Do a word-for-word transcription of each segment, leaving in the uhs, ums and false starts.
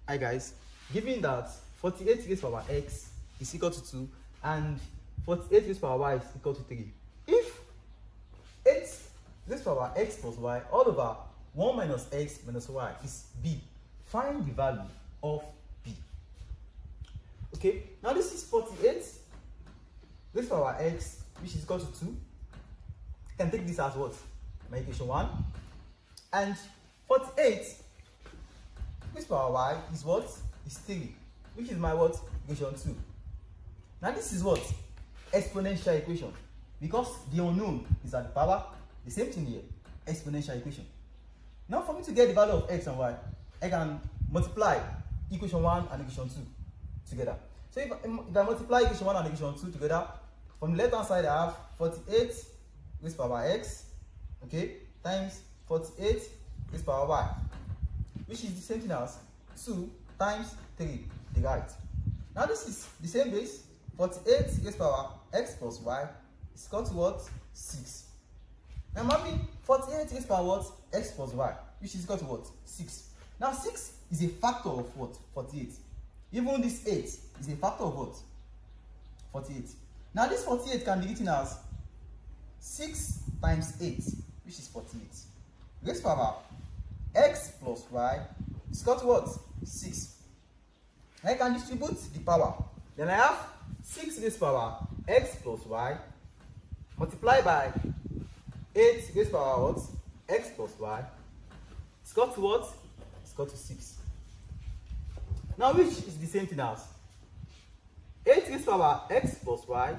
Hi guys, given that forty-eight raised power x is equal to two and forty-eight raised power y is equal to three, if eight raised power x plus y all over one minus x minus y is b, find the value of b. Okay, now this is forty-eight raised power x, which is equal to two. I can take this as what? My equation one. And forty-eight raised power y is what? Is three, which is my what? Equation two. Now this is what? Exponential equation, because the unknown is at the power. The same thing here, exponential equation. Now for me to get the value of x and y, I can multiply equation one and equation two together. So if, if I multiply equation one and equation two together, from the left hand side I have forty-eight raised power x, okay, times forty-eight raised power y, which is the same thing as two times three, the right. Now this is the same base, forty-eight raised power x plus y is equal to what? six. Now I'm having forty-eight raised power what? X plus y, which is equal to what? six. Now six is a factor of what? forty-eight. Even this eight is a factor of what? forty-eight. Now this forty-eight can be written as six times eight, which is forty-eight. Raised power x plus y is equal to what? six. I can distribute the power. Then I have six raised power x plus y multiplied by eight raised power what? X plus y. It's equal to what? It's equal to six. Now which is the same thing as eight raised power x plus y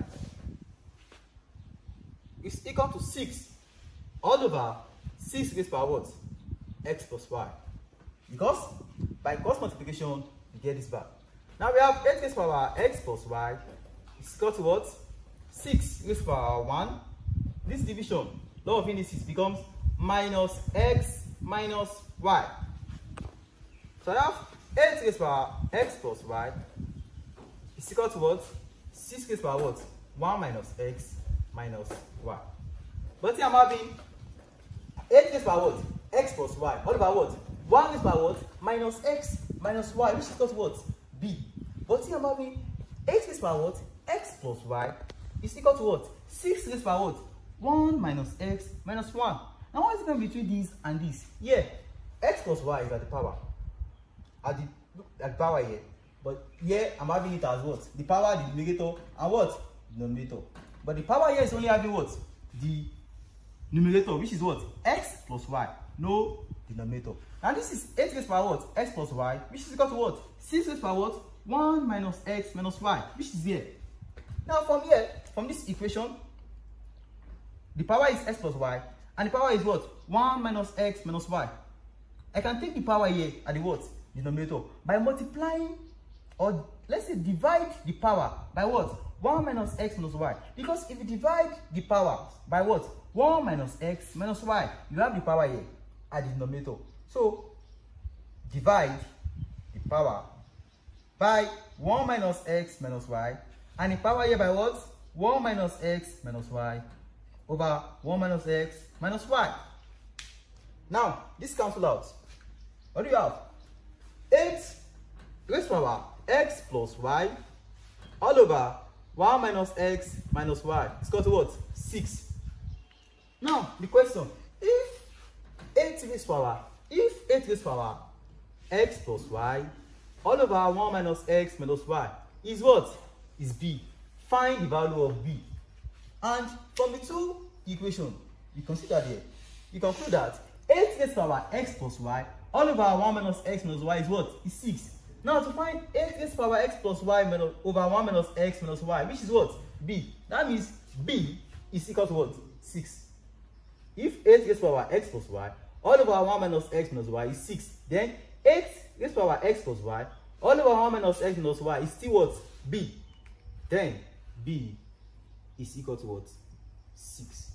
is equal to six all over six raised power what? X plus y. Because by cross multiplication we get this back. Now we have eight raised power x plus y is equal to what? six raised power one. This division, law of indices, becomes minus x minus y. So I have eight raised power x plus y is equal to what? six raised power what? one minus x minus y. But here I'm having eight raised power what? X plus y all over what? one raised power what? Minus x minus y, which is equal to what? B. But here I'm having eight raised power what? X plus y is equal to what? six raised power what? one minus x minus one. Now what is the difference between this and this? Yeah, x plus y is at the power. At the, at the power here. But here I'm having it as what? The power, the numerator, and what? The denominator. But the power here is only having what? The numerator, which is what? X plus y. No denominator. Now this is eight raised power what? X plus y, which is equal to what? six raised power what? one minus x minus y, which is here. Now from here, from this equation, the power is x plus y, and the power is what? one minus x minus y. I can take the power here at the what? Denominator by multiplying, or let's say divide the power by what? one minus x minus y. Because if you divide the power by what? one minus x minus y, you have the power here at the denominator. So divide the power by one minus x minus y, and the power here by what? one minus x minus y over one minus x minus y. Now this cancel out. What do you have? eight raised power x plus y all over one minus x minus y is equal to what? six. Now the question, if eight raised power if eight raised power x plus y all over one minus x minus y is what? Is b. Find the value of b. And from the two equations you consider here, you conclude that eight raised power x plus y all over one minus x minus y is what? Is six. Now to find eight raised power x plus y minus, over one minus x minus y, which is what? B. That means b is equal to what? six. If eight raised power x plus y all over one minus x minus y is six, then eight raised power x plus y all over one minus x minus y is still what? B. Then b is equal to what? six.